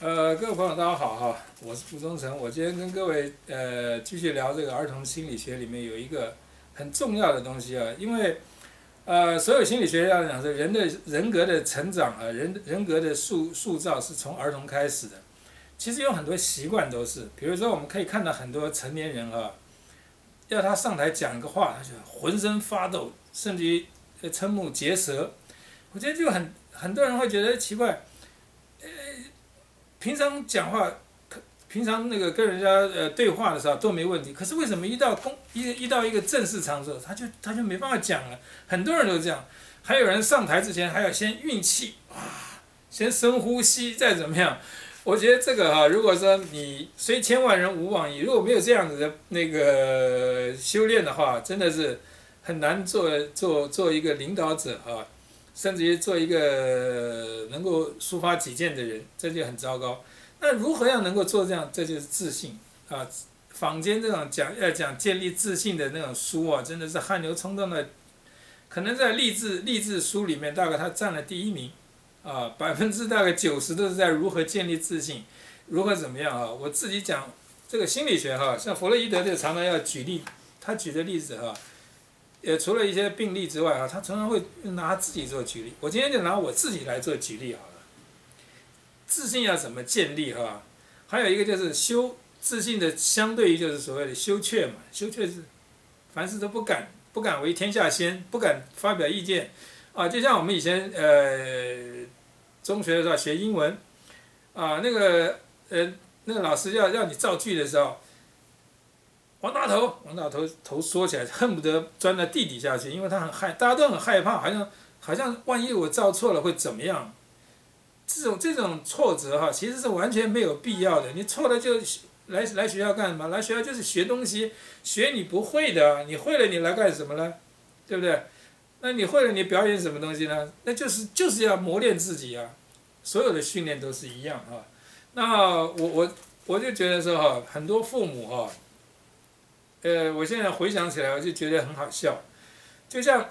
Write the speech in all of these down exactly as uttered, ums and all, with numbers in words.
呃，各位朋友，大家好哈，我是傅忠诚。我今天跟各位呃继续聊这个儿童心理学里面有一个很重要的东西啊，因为呃所有心理学家讲说人的人格的成长啊，人人格的塑塑造是从儿童开始的。其实有很多习惯都是，比如说我们可以看到很多成年人啊，要他上台讲一个话，他就浑身发抖，甚至于瞠目结舌。我觉得就很很多人会觉得奇怪。平常讲话，平常那个跟人家呃对话的时候都没问题，可是为什么一到公一一到一个正式场所，他就他就没办法讲了？很多人都这样，还有人上台之前还要先运气，哇，先深呼吸，再怎么样？我觉得这个哈、啊，如果说你虽千万人吾往矣，如果没有这样子的那个修炼的话，真的是很难做做做一个领导者啊。甚至于做一个能够抒发己见的人，这就很糟糕。那如何要能够做这样？这就是自信啊！坊间这种讲要讲建立自信的那种书啊，真的是汗流冲动的。可能在励志励志书里面，大概他占了第一名啊，百分之大概九十都是在如何建立自信，如何怎么样啊？我自己讲这个心理学哈、啊，像弗洛伊德就常常要举例，他举的例子哈、啊。呃，除了一些病例之外啊，他常常会拿自己做举例。我今天就拿我自己来做举例好了。自信要怎么建立哈？还有一个就是羞自信的相对于就是所谓的羞怯嘛，羞怯是凡事都不敢，不敢为天下先，不敢发表意见啊。就像我们以前呃中学的时候学英文啊，那个呃那个老师要要你造句的时候。王大头，王大头头缩起来，恨不得钻到地底下去，因为他很害，大家都很害怕，好像好像万一我造错了会怎么样？这种这种挫折哈，其实是完全没有必要的。你错了就来来学校干什么？来学校就是学东西，学你不会的，你会了你来干什么呢？对不对？那你会了你表演什么东西呢？那就是就是要磨练自己啊，所有的训练都是一样啊。那我我我就觉得说哈，很多父母哈。呃，我现在回想起来，我就觉得很好笑，就像，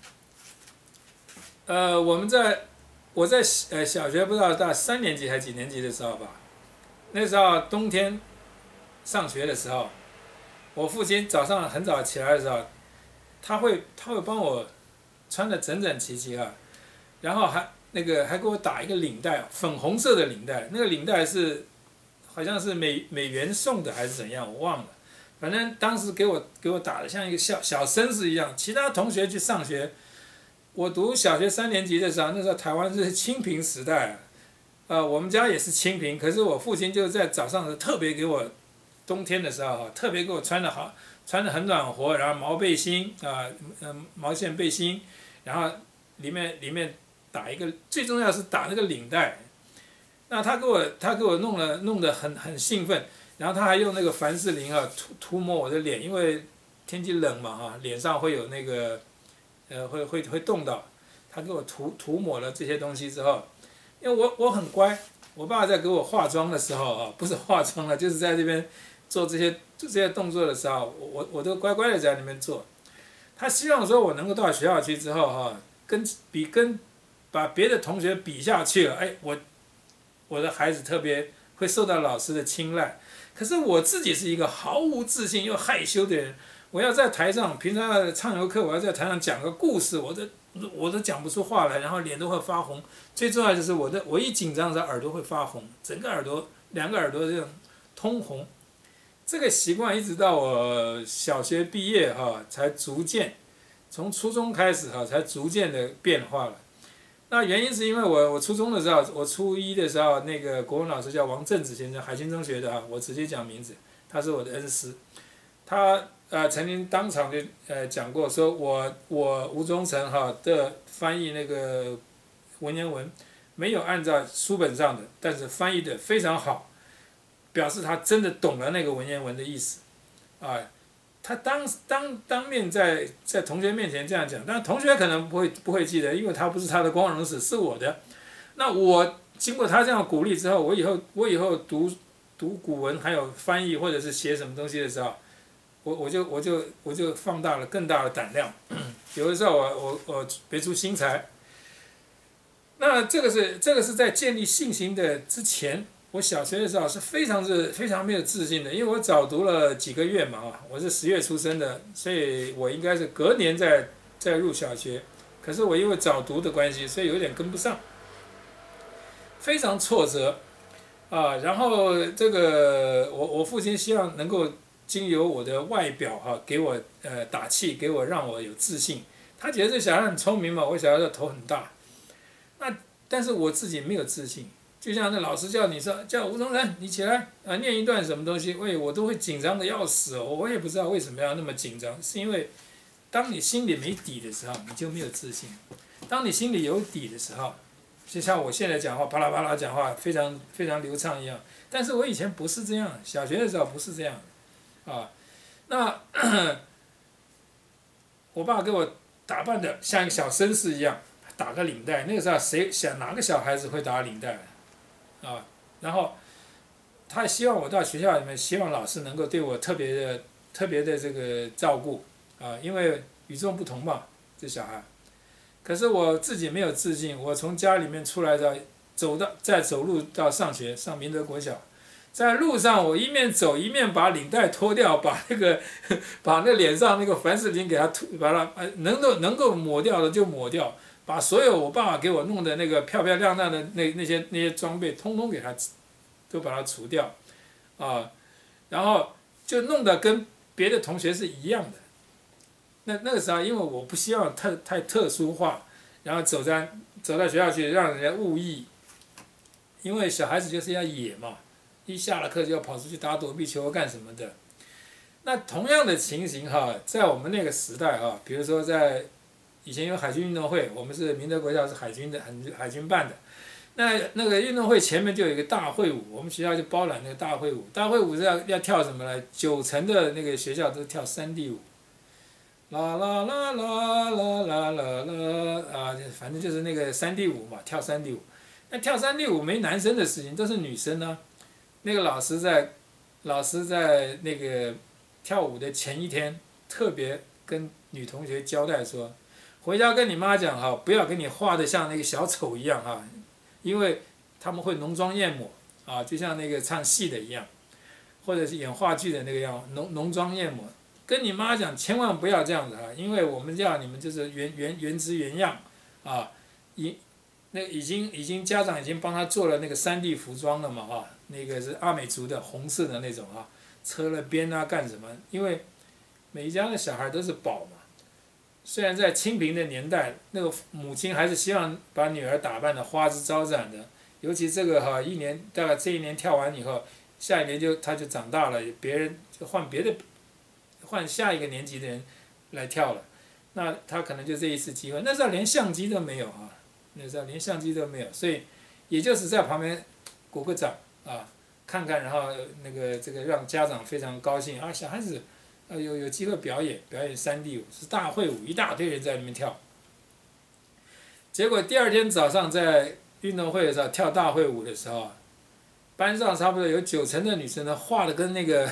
呃，我们在我在呃小学不知道大三年级还几年级的时候吧，那时候冬天上学的时候，我父亲早上很早起来的时候，他会他会帮我穿得整整齐齐啊，然后还那个还给我打一个领带，粉红色的领带，那个领带是好像是美美元送的还是怎样，我忘了。反正当时给我给我打得像一个小小绅士一样，其他同学去上学，我读小学三年级的时候，那时候台湾是清贫时代，呃，我们家也是清贫，可是我父亲就在早上特别给我，冬天的时候哈，特别给我穿得好，穿得很暖和，然后毛背心啊，嗯、呃，毛线背心，然后里面里面打一个，最重要是打那个领带，那他给我他给我弄了弄得很很兴奋。然后他还用那个凡士林啊涂涂抹我的脸，因为天气冷嘛哈，脸上会有那个，呃会会会冻到。他给我涂涂抹了这些东西之后，因为我我很乖，我爸在给我化妆的时候啊，不是化妆了，就是在这边做这些做这些动作的时候，我我我都乖乖的在那边做。他希望说我能够到学校去之后哈，跟比跟把别的同学比下去了，哎，我我的孩子特别会受到老师的青睐。可是我自己是一个毫无自信又害羞的人，我要在台上，平常的唱游课，我要在台上讲个故事，我都我都讲不出话来，然后脸都会发红。最重要就是我的，我一紧张的时候耳朵会发红，整个耳朵两个耳朵这样通红。这个习惯一直到我小学毕业哈，才逐渐从初中开始哈，才逐渐的变化了。那原因是因为我我初中的时候，我初一的时候，那个国文老师叫王正子先生，海清中学的啊，我直接讲名字，他是我的恩师，他呃曾经当场就呃讲过，说我我吴忠诚哈的翻译那个文言文，没有按照书本上的，但是翻译的非常好，表示他真的懂了那个文言文的意思，啊。他当当当面在在同学面前这样讲，但同学可能不会不会记得，因为他不是他的光荣史，是我的。那我经过他这样鼓励之后，我以后我以后读读古文还有翻译或者是写什么东西的时候，我我就我就我就放大了更大的胆量。有的时候我我我别出心裁。那这个是这个是在建立信心的之前我小学的时候是非常是非常没有自信的，因为我早读了几个月嘛啊，我是十月出生的，所以我应该是隔年再再入小学，可是我因为早读的关系，所以有点跟不上，非常挫折啊。然后这个我我父亲希望能够经由我的外表哈、啊，给我呃打气，给我让我有自信。他觉得这小孩很聪明嘛，我小孩的头很大，那但是我自己没有自信。就像那老师叫你说叫吴宗仁，你起来啊，念一段什么东西，喂，我都会紧张的要死哦。我也不知道为什么要那么紧张，是因为当你心里没底的时候，你就没有自信；当你心里有底的时候，就像我现在讲话，巴拉巴拉讲话，非常非常流畅一样。但是我以前不是这样，小学的时候不是这样，啊，那我爸给我打扮的像一个小绅士一样，打个领带。那个时候谁想哪个小孩子会打领带？啊，然后他希望我到学校里面，希望老师能够对我特别的、特别的这个照顾啊，因为与众不同嘛，这小孩。可是我自己没有自信，我从家里面出来的，走到再走路到上学，上明德国小，在路上我一面走一面把领带脱掉，把那个把那脸上那个凡士林给它涂，把它能够能够抹掉的就抹掉。把所有我爸爸给我弄的那个漂漂亮亮的那那些那些装备，通通给他，都把它除掉，啊，然后就弄得跟别的同学是一样的。那那个时候，因为我不希望太太特殊化，然后走在走到学校去让人家误意，因为小孩子就是要野嘛，一下了课就要跑出去打躲避球干什么的。那同样的情形哈，在我们那个时代哈，比如说在以前有海军运动会，我们是明德国校是海军的，海军办的。那那个运动会前面就有一个大会舞，我们学校就包揽那个大会舞。大会舞是要要跳什么呢？九成的那个学校都跳山地舞，啦啦啦啦啦啦啦啦啊，反正就是那个山地舞嘛，跳山地舞。那跳山地舞没男生的事情，都是女生呢、啊。那个老师在老师在那个跳舞的前一天，特别跟女同学交代说。回家跟你妈讲哈，不要给你画的像那个小丑一样哈，因为他们会浓妆艳抹啊，就像那个唱戏的一样，或者是演话剧的那个样，浓浓妆艳抹。跟你妈讲，千万不要这样子啊，因为我们要你们就是原原原汁原样啊，已那已经已经家长已经帮他做了那个三 D 服装了嘛啊，那个是阿美族的红色的那种啊，车了边啊干什么？因为每一家的小孩都是宝嘛。虽然在清贫的年代，那个母亲还是希望把女儿打扮的花枝招展的，尤其这个哈，一年大概这一年跳完以后，下一年就她就长大了，别人就换别的，换下一个年级的人来跳了，那她可能就这一次机会。那时候连相机都没有啊，那时候连相机都没有，所以也就是在旁边鼓个掌啊，看看，然后那个这个让家长非常高兴啊，小孩子。呃，有有机会表演表演山地舞，是大会舞，一大堆人在里面跳。结果第二天早上在运动会的时候跳大会舞的时候，班上差不多有九成的女生呢画的跟那个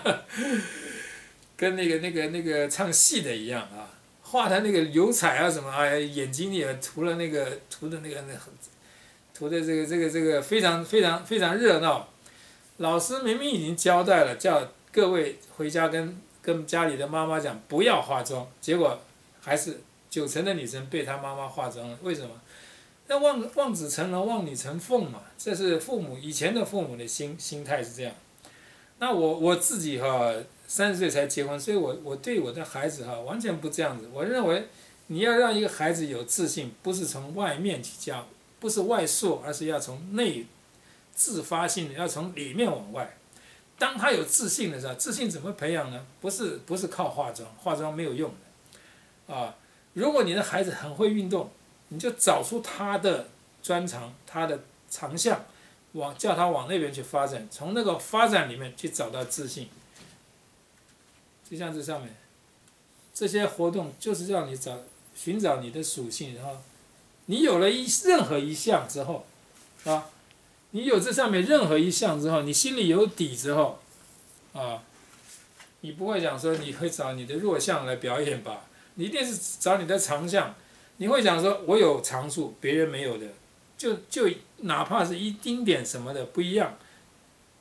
跟那个那个那个唱戏的一样啊，画的那个油彩啊什么啊，眼睛也涂了那个涂的那个那涂的这个这个这个非常非常非常热闹。老师明明已经交代了，叫各位回家跟。跟家里的妈妈讲不要化妆，结果还是九成的女生被她妈妈化妆了。为什么？那望望子成龙，望女成凤嘛，这是父母以前的父母的心心态是这样。那我我自己哈，三十岁才结婚，所以我我对我的孩子哈完全不这样子。我认为你要让一个孩子有自信，不是从外面去教，不是外塑，而是要从内自发性的，要从里面往外。当他有自信的时候，自信怎么培养呢？不是不是靠化妆，化妆没有用的，啊！如果你的孩子很会运动，你就找出他的专长，他的长项，往叫他往那边去发展，从那个发展里面去找到自信。就像这上面，这些活动就是让你找寻找你的属性，然后你有了一任何一项之后，啊。你有这上面任何一项之后，你心里有底之后，啊，你不会想说你会找你的弱项来表演吧？你一定是找你的长项。你会想说，我有长处，别人没有的，就就哪怕是一丁点什么的不一样，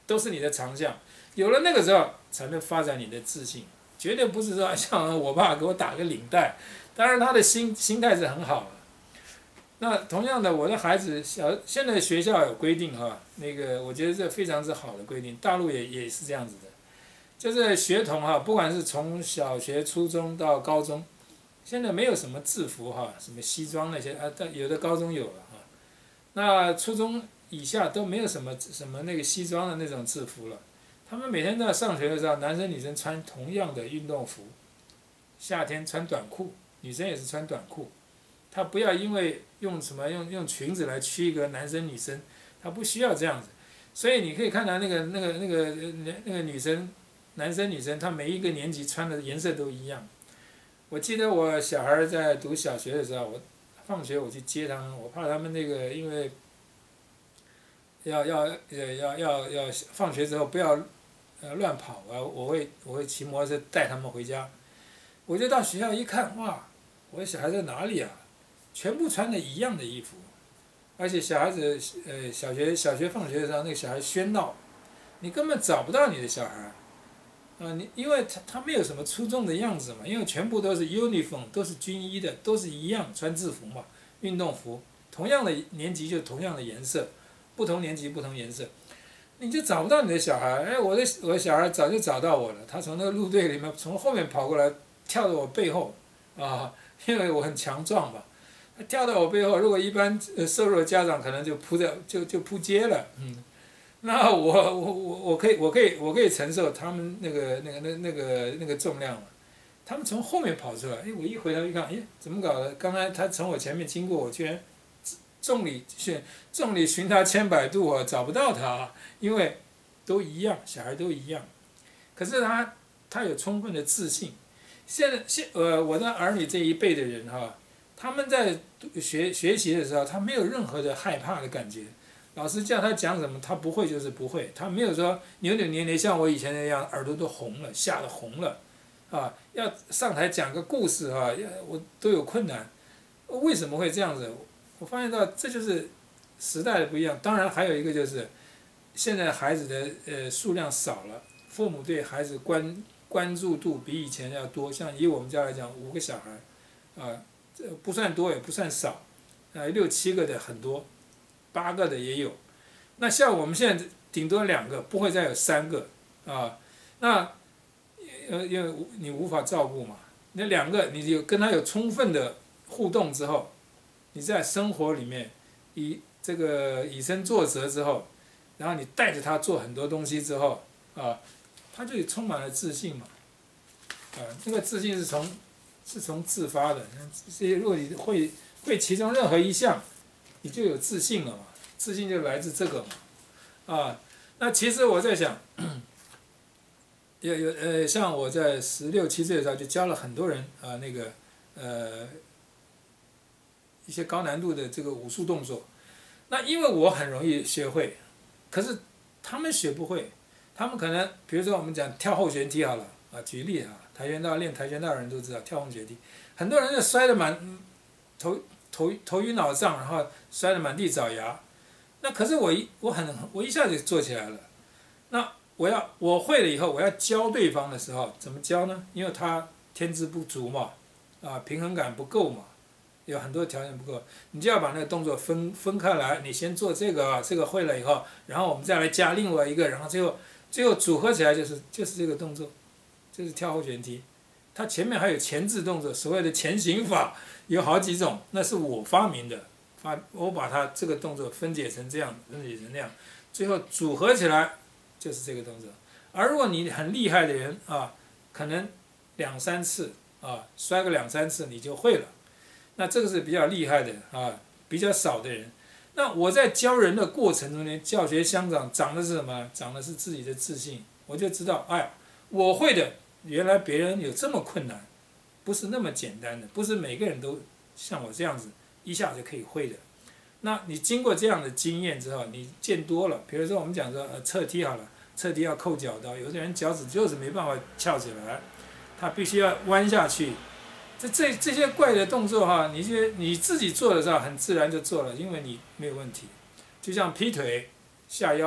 都是你的长项。有了那个时候，才能发展你的自信。绝对不是说像我爸给我打个领带，当然他的心心态是很好的。那同样的，我的孩子小现在学校有规定哈，那个我觉得这非常之好的规定，大陆也也是这样子的，就是学童哈，不管是从小学、初中到高中，现在没有什么制服哈，什么西装那些啊，但有的高中有了哈，那初中以下都没有什么什么那个西装的那种制服了。他们每天在上学的时候，男生女生穿同样的运动服，夏天穿短裤，女生也是穿短裤。他不要因为用什么用用裙子来区隔男生女生，他不需要这样子。所以你可以看到那个那个那个那个女生，男生女生，他每一个年级穿的颜色都一样。我记得我小孩在读小学的时候，我放学我去接他们，我怕他们那个因为要要呃要要要放学之后不要呃乱跑啊，我会我会骑摩托车带他们回家。我就到学校一看，哇，我的小孩在哪里啊？全部穿的一样的衣服，而且小孩子呃小学小学放学的时候，那个小孩喧闹，你根本找不到你的小孩。啊，你因为他他没有什么出众的样子嘛，因为全部都是 uniform， 都是军医的，都是一样穿制服嘛，运动服，同样的年级就同样的颜色，不同年级不同颜色，你就找不到你的小孩。哎，我的我的小孩早就找到我了，他从那个路队里面从后面跑过来，跳到我背后，啊，因为我很强壮嘛，他跳到我背后，如果一般呃瘦弱的家长可能就扑在就就扑街了，嗯。那我我我我可以我可以我可以承受他们那个那个那那个那个重量嘛，他们从后面跑出来，哎，我一回头一看，哎，怎么搞的？刚才他从我前面经过，我居然众里寻众里寻他千百度啊，找不到他，因为都一样，小孩都一样。可是他他有充分的自信。现在现呃我的儿女这一辈的人哈，他们在学学习的时候，他没有任何的害怕的感觉。老师叫他讲什么，他不会就是不会，他没有说扭扭捏捏，像我以前那样，耳朵都红了，吓得红了，啊，要上台讲个故事啊，我都有困难。为什么会这样子？我发现到这就是时代的不一样。当然还有一个就是，现在孩子的呃数量少了，父母对孩子关关注度比以前要多。像以我们家来讲，五个小孩，啊，这不算多也不算少，啊，六七个的很多。八个的也有，那像我们现在顶多两个，不会再有三个啊。那呃，因为你无法照顾嘛，那两个你有跟他有充分的互动之后，你在生活里面以这个以身作则之后，然后你带着他做很多东西之后啊，他就充满了自信嘛。啊，那个自信是从是从自发的。这些如果你会会其中任何一项，你就有自信了嘛，自信就来自这个嘛，啊，那其实我在想，有有呃，像我在十六七岁的时候就教了很多人啊，那个呃一些高难度的这个武术动作，那因为我很容易学会，可是他们学不会，他们可能比如说我们讲跳后旋踢好了啊，举例啊，跆拳道练跆拳道的人都知道跳后旋踢，很多人就摔得满头。头头晕脑胀，然后摔得满地找牙。那可是我一我很我一下就做起来了。那我要我会了以后，我要教对方的时候怎么教呢？因为他天资不足嘛，啊，平衡感不够嘛，有很多条件不够，你就要把那个动作分分开来。你先做这个啊，这个会了以后，然后我们再来加另外一个，然后最后最后组合起来就是就是这个动作，就是跳后旋踢。它前面还有前置动作，所谓的前行法有好几种，那是我发明的，发我把它这个动作分解成这样，分解成那样，最后组合起来就是这个动作。而如果你很厉害的人啊，可能两三次啊，摔个两三次你就会了，那这个是比较厉害的啊，比较少的人。那我在教人的过程中间，教学相长，长的是什么？长的是自己的自信，我就知道，哎，我会的。原来别人有这么困难，不是那么简单的，不是每个人都像我这样子一下就可以会的。那你经过这样的经验之后，你见多了，比如说我们讲说呃侧踢好了，侧踢要扣脚刀，有的人脚趾就是没办法翘起来，他必须要弯下去。这这这些怪的动作哈，你觉得你自己做的时候很自然就做了，因为你没有问题。就像劈腿、下腰，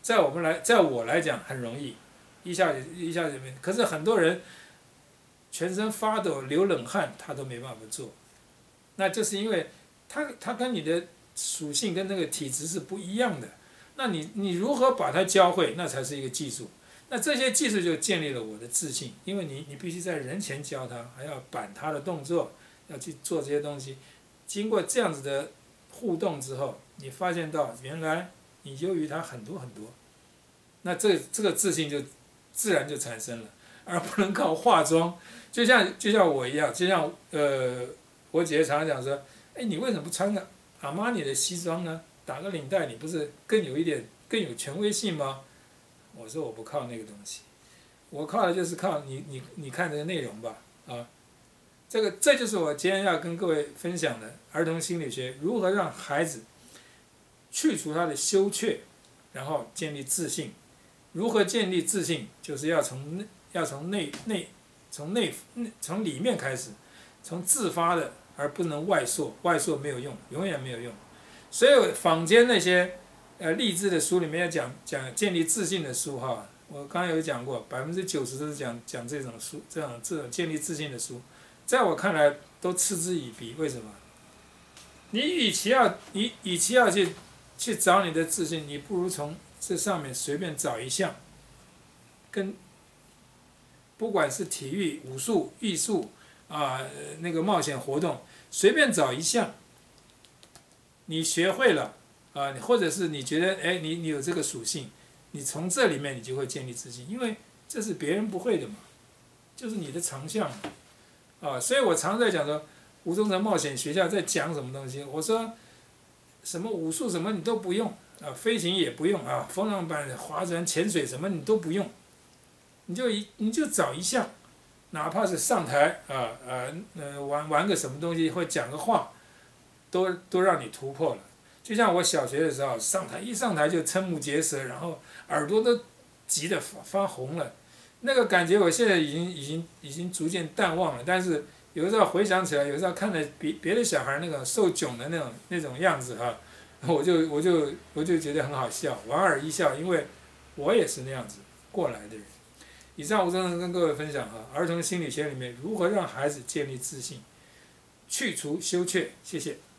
在我们来，在我来讲很容易，一下子一下子没。可是很多人全身发抖、流冷汗，他都没办法做，那就是因为他他跟你的属性跟那个体质是不一样的。那你你如何把它教会，那才是一个技术。那这些技术就建立了我的自信，因为你你必须在人前教他，还要板他的动作，要去做这些东西。经过这样子的互动之后，你发现到原来你优于他很多很多，那这这个自信就自然就产生了，而不能靠化妆。就像就像我一样，就像呃，我姐姐常常讲说，哎，你为什么不穿个阿玛尼的西装呢？打个领带，你不是更有一点更有权威性吗？我说我不靠那个东西，我靠的就是靠你你你看这个内容吧，啊，这个这就是我今天要跟各位分享的儿童心理学，如何让孩子去除他的羞怯，然后建立自信。如何建立自信，就是要从内要从内内从内从里面开始，从自发的，而不能外塑，外塑没有用，永远没有用。所有坊间那些呃励志的书里面要讲讲建立自信的书哈，我刚刚有讲过，百分之九十都是讲讲这种书，这种这种建立自信的书，在我看来都嗤之以鼻。为什么？你与其要你与其要去去找你的自信，你不如从这上面随便找一项，跟不管是体育、武术、艺术啊、呃、那个冒险活动，随便找一项。你学会了啊，或者是你觉得哎，你你有这个属性，你从这里面你就会建立自信，因为这是别人不会的嘛，就是你的长项啊。所以我常在讲说，吴忠诚冒险学校在讲什么东西，我说什么武术什么你都不用啊，飞行也不用啊，风浪板、划船、潜水什么你都不用，你就一你就找一项，哪怕是上台啊啊呃玩玩个什么东西或讲个话。都都让你突破了，就像我小学的时候上台，一上台就瞠目结舌，然后耳朵都急得发发红了，那个感觉我现在已经已经已经逐渐淡忘了。但是有时候回想起来，有时候看着别别的小孩那种受窘的那种那种样子哈，我就我就我就觉得很好笑，莞尔一笑，因为我也是那样子过来的人。以上我真的跟各位分享哈，儿童心理学里面如何让孩子建立自信，去除羞怯，谢谢。